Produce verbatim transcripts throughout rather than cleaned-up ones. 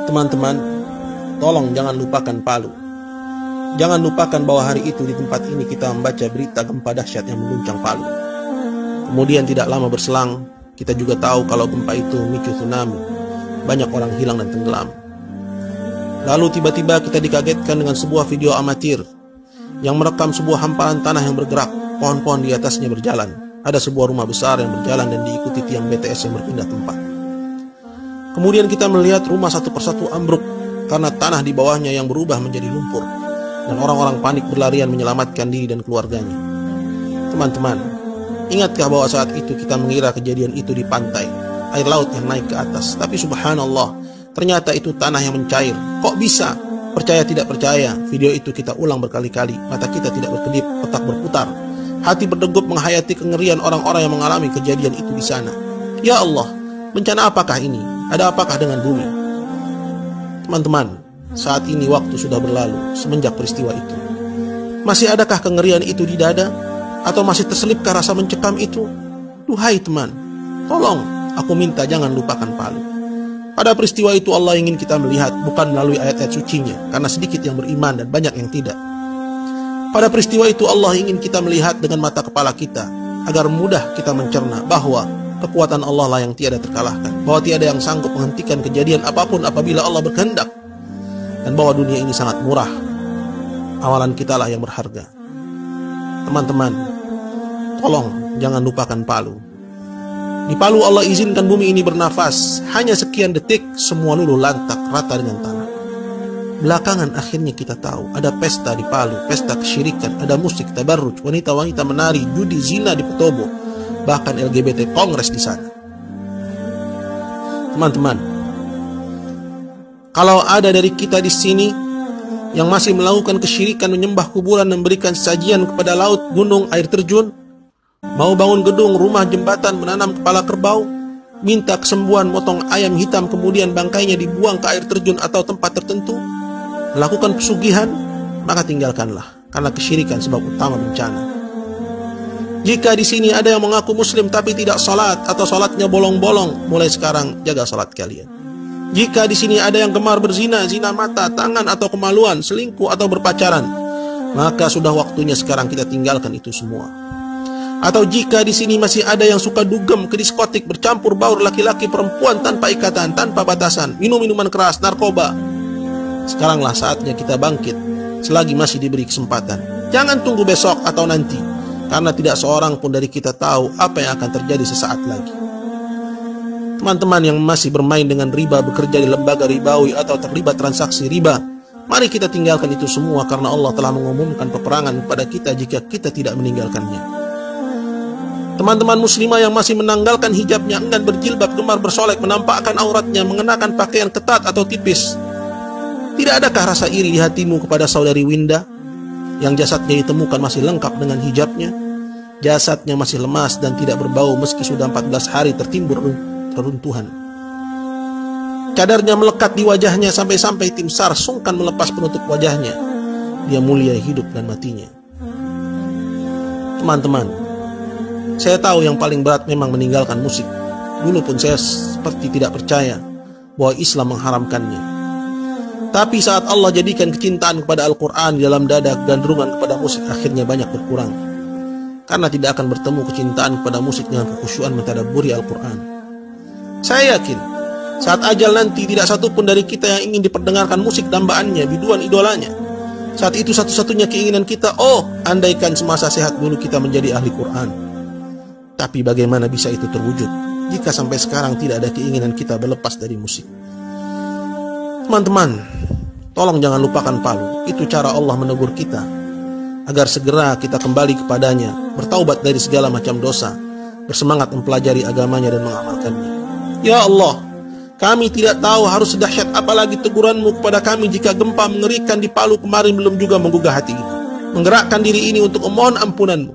Teman-teman, tolong jangan lupakan Palu. Jangan lupakan bahwa hari itu di tempat ini kita membaca berita gempa dahsyat yang mengguncang Palu. Kemudian tidak lama berselang, kita juga tahu kalau gempa itu memicu tsunami. Banyak orang hilang dan tenggelam. Lalu tiba-tiba kita dikagetkan dengan sebuah video amatir yang merekam sebuah hamparan tanah yang bergerak, pohon-pohon di atasnya berjalan. Ada sebuah rumah besar yang berjalan dan diikuti tiang B T S yang berpindah tempat. Kemudian kita melihat rumah satu persatu ambruk karena tanah di bawahnya yang berubah menjadi lumpur, dan orang-orang panik berlarian menyelamatkan diri dan keluarganya. Teman-teman, ingatkah bahwa saat itu kita mengira kejadian itu di pantai, air laut yang naik ke atas, tapi subhanallah, ternyata itu tanah yang mencair. Kok bisa? Percaya tidak percaya, video itu kita ulang berkali-kali, mata kita tidak berkedip, otak berputar, hati berdegup menghayati kengerian orang-orang yang mengalami kejadian itu di sana. Ya Allah, bencana apakah ini? Ada apakah dengan bumi? Teman-teman, saat ini waktu sudah berlalu semenjak peristiwa itu. Masih adakah kengerian itu di dada? Atau masih terselipkah rasa mencekam itu? Duhai teman, tolong, aku minta jangan lupakan Palu. Pada peristiwa itu Allah ingin kita melihat bukan melalui ayat-ayat sucinya, karena sedikit yang beriman dan banyak yang tidak. Pada peristiwa itu Allah ingin kita melihat dengan mata kepala kita, agar mudah kita mencerna bahwa kekuatan Allah lah yang tiada terkalahkan, bahwa tiada yang sanggup menghentikan kejadian apapun apabila Allah berkehendak, dan bahwa dunia ini sangat murah. Awalan kita lah yang berharga. Teman-teman, tolong jangan lupakan Palu. Di Palu Allah izinkan bumi ini bernafas. Hanya sekian detik semua luluh lantak rata dengan tanah. Belakangan akhirnya kita tahu ada pesta di Palu, pesta kesyirikan, ada musik, tabarruj, wanita-wanita menari, judi, zina di Petobo, bahkan L G B T kongres di sana. Teman-teman, kalau ada dari kita di sini yang masih melakukan kesyirikan, menyembah kuburan, memberikan sajian kepada laut, gunung, air terjun, mau bangun gedung, rumah, jembatan, menanam kepala kerbau, minta kesembuhan, motong ayam hitam kemudian bangkainya dibuang ke air terjun atau tempat tertentu, melakukan pesugihan, maka tinggalkanlah, karena kesyirikan sebab utama bencana. Jika di sini ada yang mengaku muslim tapi tidak salat atau salatnya bolong-bolong, mulai sekarang jaga salat kalian. Jika di sini ada yang gemar berzina, zina mata, tangan atau kemaluan, selingkuh atau berpacaran, maka sudah waktunya sekarang kita tinggalkan itu semua. Atau jika di sini masih ada yang suka dugem ke diskotik, bercampur baur laki-laki perempuan tanpa ikatan, tanpa batasan, minum minuman keras, narkoba, sekaranglah saatnya kita bangkit selagi masih diberi kesempatan. Jangan tunggu besok atau nanti, karena tidak seorang pun dari kita tahu apa yang akan terjadi sesaat lagi. Teman-teman yang masih bermain dengan riba, bekerja di lembaga ribawi atau terlibat transaksi riba, mari kita tinggalkan itu semua, karena Allah telah mengumumkan peperangan kepada kita jika kita tidak meninggalkannya. Teman-teman muslimah yang masih menanggalkan hijabnya, enggan berjilbab, gemar bersolek, menampakkan auratnya, mengenakan pakaian ketat atau tipis, tidak adakah rasa iri di hatimu kepada saudari Winda yang jasadnya ditemukan masih lengkap dengan hijabnya? Jasadnya masih lemas dan tidak berbau meski sudah empat belas hari tertimbun reruntuhan. Cadarnya melekat di wajahnya sampai-sampai tim SAR sungkan melepas penutup wajahnya. Dia mulia hidup dan matinya. Teman-teman, saya tahu yang paling berat memang meninggalkan musik. Dulu pun saya seperti tidak percaya bahwa Islam mengharamkannya. Tapi saat Allah jadikan kecintaan kepada Al-Quran di dalam dada, gandrungan kepada musik akhirnya banyak berkurang. Karena tidak akan bertemu kecintaan kepada musik dengan kekhusyuan mentadabburi Al-Quran. Saya yakin saat ajal nanti tidak satu pun dari kita yang ingin diperdengarkan musik dambaannya, biduan idolanya. Saat itu satu-satunya keinginan kita, oh andaikan semasa sehat dulu kita menjadi ahli Quran. Tapi bagaimana bisa itu terwujud jika sampai sekarang tidak ada keinginan kita berlepas dari musik? Teman-teman, tolong jangan lupakan Palu. Itu cara Allah menegur kita agar segera kita kembali kepadanya, bertaubat dari segala macam dosa, bersemangat mempelajari agamanya dan mengamalkannya. Ya Allah, kami tidak tahu harus sedahsyat apa lagi teguranmu kepada kami jika gempa mengerikan di Palu kemarin belum juga menggugah hati ini, menggerakkan diri ini untuk memohon ampunanmu.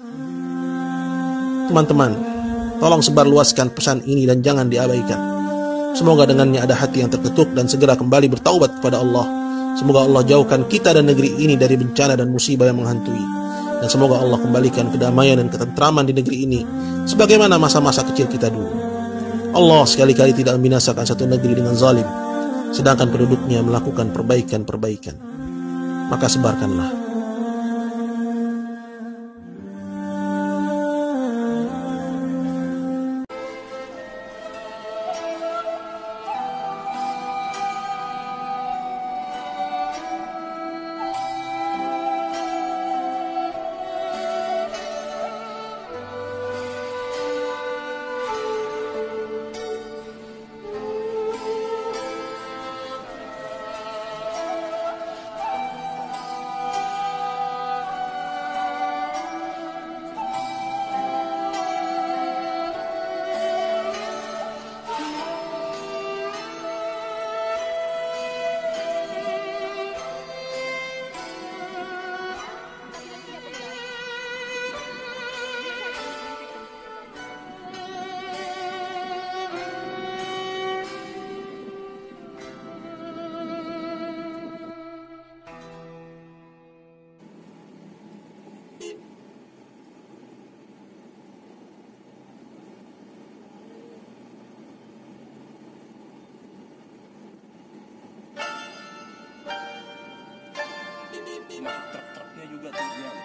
Teman-teman, tolong sebarluaskan pesan ini dan jangan diabaikan. Semoga dengannya ada hati yang terketuk dan segera kembali bertaubat kepada Allah. Semoga Allah jauhkan kita dan negeri ini dari bencana dan musibah yang menghantui. Dan semoga Allah kembalikan kedamaian dan ketentraman di negeri ini sebagaimana masa-masa kecil kita dulu. Allah sekali-kali tidak membinasakan satu negeri dengan zalim. sedangkan penduduknya melakukan perbaikan-perbaikan. Maka sebarkanlah. Masuk truk-truknya juga tuh dia.